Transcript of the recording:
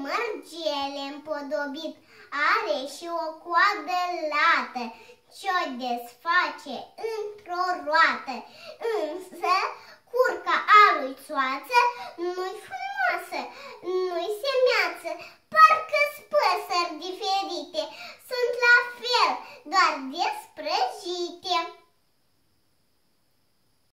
mărgele împodobit, are și o coadă lată, ce-o desface într-o roată. Însă, curca a lui Țoață nu-i frumoasă, nu-i semeață,